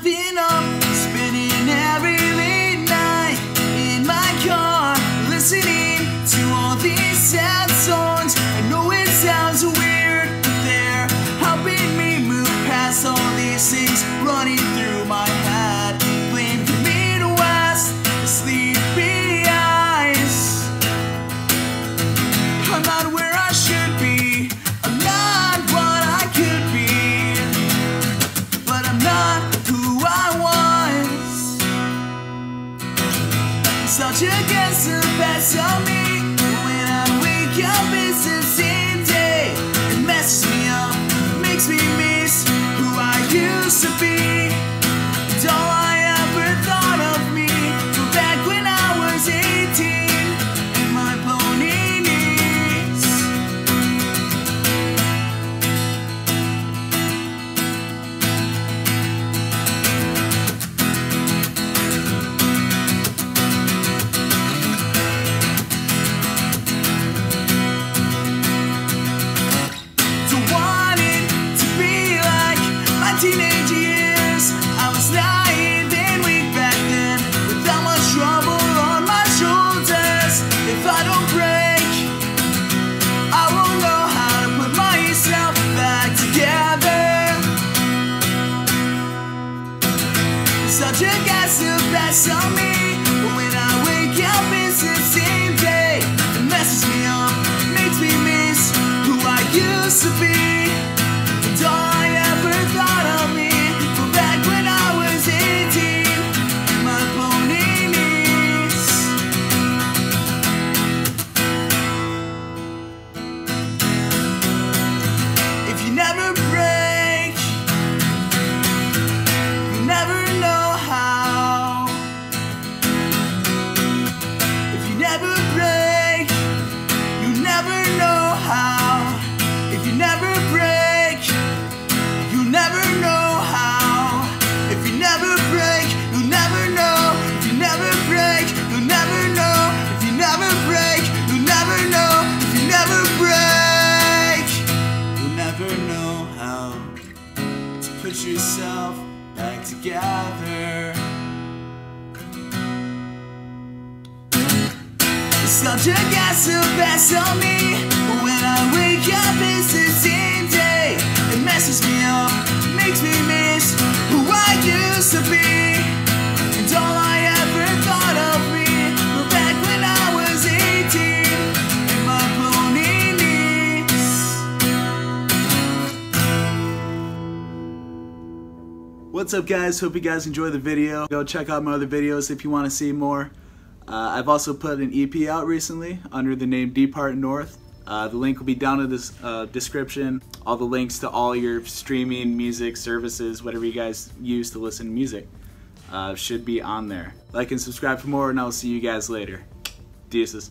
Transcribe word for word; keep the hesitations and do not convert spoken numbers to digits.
nothing up, spinning every late night in my car, listening to all these sad songs. I know it sounds weird, but they're helping me move past all these things running through my head. Blame the Midwest, the sleepy eyes. I'm not where I should be, I'm not what I could be, but I'm not who I was. Such against the best of me. When I wake up it's the same day. It messes me up, makes me miss who I used to be. And all I ever thought of me from back when I was eighteen and my bony knees. To wanting to be like my teenage years. I was naive and weak back then, without much trouble on my shoulders. If I don't break, I won't know how to put myself back together. Such a guy's the best of me. But when I wake up it's the same day. It messes me up, makes me miss who I used to be. And all I ever thought of me from back when I was eighteen and my bony knees. If you never break, you never know how. If you never break, you never know how. If you never break, you never know how. If you never break, you never know. If you never break, you never know. If you never break, you never know. If you never break, you never know how to put yourself back together. Such a guy's the best of me. But when I wake up it's the same day. It messes me up, makes me miss who I used to be. And all I ever thought of me was back when I was eighteen and my bony knees. What's up guys, hope you guys enjoy the video. Go check out my other videos if you want to see more. Uh, I've also put an E P out recently under the name Deep Heart North. Uh, the link will be down in this uh, description. All the links to all your streaming music services, whatever you guys use to listen to music, uh, should be on there. Like and subscribe for more, and I'll see you guys later. Deuces.